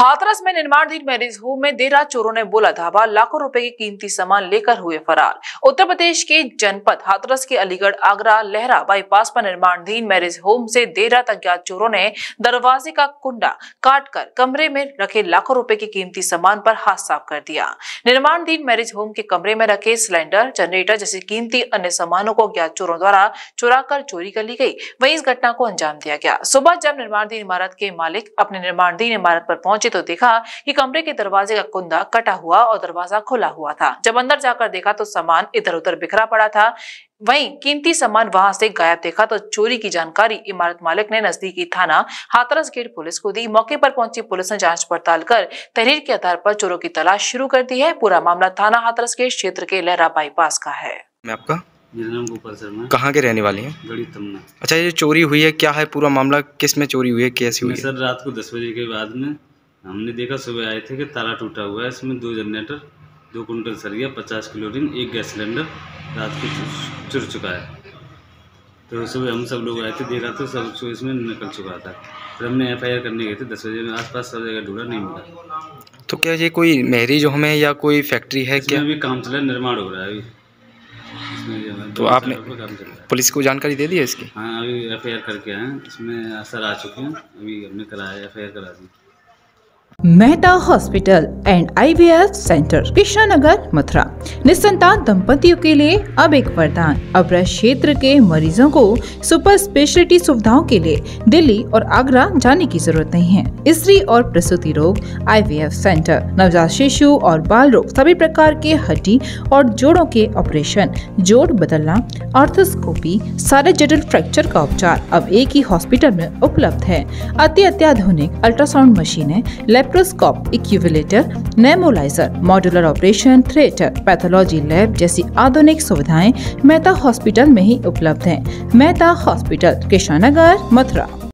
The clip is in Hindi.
हाथरस में निर्माणाधीन मैरिज होम में देर रात चोरों ने बोला धावा, लाखों रुपए के कीमती सामान लेकर हुए फरार। उत्तर प्रदेश के जनपद हाथरस के अलीगढ़ आगरा लहरा बाईपास पर निर्माणाधीन मैरिज होम से देर रात अज्ञात चोरों ने दरवाजे का कुंडा काटकर कमरे में रखे लाखों रुपए के कीमती सामान पर हाथ साफ कर दिया। निर्माणाधीन मैरिज होम के कमरे में रखे सिलेंडर, जनरेटर जैसे कीमती अन्य सामानों को अज्ञात चोरों द्वारा चुराकर चोरी कर ली गई। वहीं इस घटना को अंजाम दिया गया। सुबह जब निर्माणाधीन इमारत के मालिक अपने निर्माणाधीन इमारत पर पहुंचे तो देखा कि कमरे के दरवाजे का कुंदा कटा हुआ और दरवाजा खुला हुआ था। जब अंदर जाकर देखा तो सामान इधर उधर बिखरा पड़ा था। वहीं कीमती सामान वहां से गायब देखा तो चोरी की जानकारी इमारत मालिक ने नजदीकी थाना हाथरस गेट पुलिस को दी। मौके पर पहुंची पुलिस ने जांच पड़ताल कर तहरीर के आधार पर चोरों की तलाश शुरू कर दी है। पूरा मामला थाना हाथरस गेट क्षेत्र के लहरा बाईपास का है। मैं आपका मेरा नाम गोपाल शर्मा। कहाँ के रहने वाले हैं? गढ़ी तमना। अच्छा, ये चोरी हुई है, क्या है पूरा मामला? किस में चोरी हुई है, कैसी हुई है? सर रात को 10 बजे के बाद में हमने देखा, सुबह आए थे कि ताला टूटा हुआ है। इसमें 2 जनरेटर, 2 कुंटल सरिया, 50 किलो रिन, 1 गैस सिलेंडर रात को चुर चुका है। तो सुबह हम सब लोग आए थे, देखा तो सब इसमें निकल चुका था। फिर हमने FIR करने गए थे 10 बजे में। आसपास सब जगह ढूंढा, नहीं मिला। तो क्या ये कोई मैरिज होम है या कोई फैक्ट्री है? क्या अभी काम चल रहा है, निर्माण हो रहा है अभी। तो आपने पुलिस को जानकारी दे दी है इसकी? हाँ, अभी FIR करके आए हैं। इसमें सर आ चुके हैं, अभी हमने कराया, FIR करा दी। Mehta hospital and IVF centre, Krishnanagar, Mathura. निसंतान दंपतियों के लिए अब एक वरदान। अब क्षेत्र के मरीजों को सुपर स्पेशलिटी सुविधाओं के लिए दिल्ली और आगरा जाने की जरूरत नहीं है। स्त्री और प्रसूति रोग IVF सेंटर, नवजात शिशु और बाल रोग, सभी प्रकार के हड्डी और जोड़ों के ऑपरेशन, जोड़ बदलना, आर्थोस्कोपी, सारे जटिल फ्रैक्चर का उपचार अब एक ही हॉस्पिटल में उपलब्ध है। अत्याधुनिक अल्ट्रासाउंड मशीनें, laparoscope, incubator, nebuliser, modular operation theatre, pathology lab जैसी आधुनिक सुविधाएं मेहता हॉस्पिटल में ही उपलब्ध हैं। मेहता हॉस्पिटल, कृष्णानगर, मथुरा।